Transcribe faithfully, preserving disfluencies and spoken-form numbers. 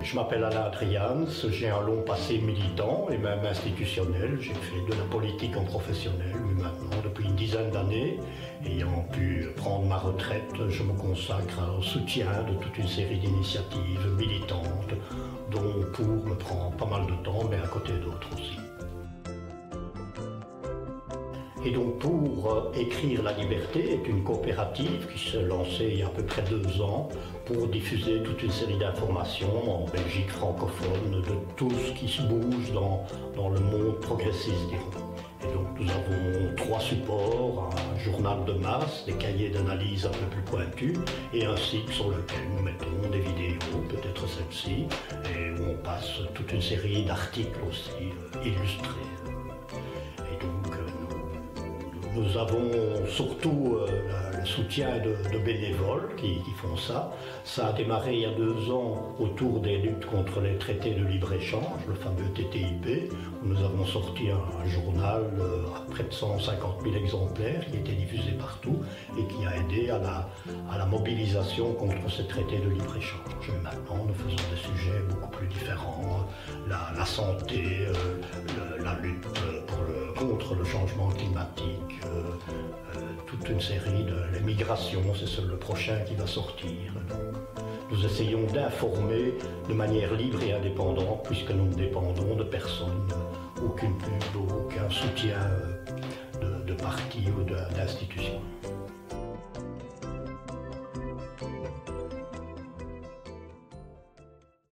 Je m'appelle Alain Adrians, j'ai un long passé militant et même institutionnel. J'ai fait de la politique en professionnel, mais maintenant, depuis une dizaine d'années, ayant pu prendre ma retraite, je me consacre au soutien de toute une série d'initiatives militantes, dont pour me prend pas mal de temps, mais à côté d'autres aussi. Et donc pour euh, Écrire la liberté est une coopérative qui s'est lancée il y a à peu près deux ans pour diffuser toute une série d'informations en Belgique francophone de tout ce qui se bouge dans, dans le monde progressiste, dirons. Et donc nous avons trois supports, un journal de masse, des cahiers d'analyse un peu plus pointus et un site sur lequel nous mettons des vidéos, peut-être celle-ci, et où on passe toute une série d'articles aussi euh, illustrés. Nous avons surtout euh, le soutien de, de bénévoles qui, qui font ça. Ça a démarré il y a deux ans autour des luttes contre les traités de libre-échange, le fameux T T I P, où nous avons sorti un, un journal euh, à près de cent cinquante mille exemplaires qui a été diffusé partout et qui a aidé à la, à la mobilisation contre ces traités de libre-échange. Et maintenant, nous faisons des sujets beaucoup plus différents, la, la santé, euh, le, la lutte pour le, contre le changement climatique, Euh, euh, toute une série de l'immigration, c'est le prochain qui va sortir. Donc, nous essayons d'informer de manière libre et indépendante, puisque nous ne dépendons de personne, aucune pub, aucun soutien de, de parti ou d'institution.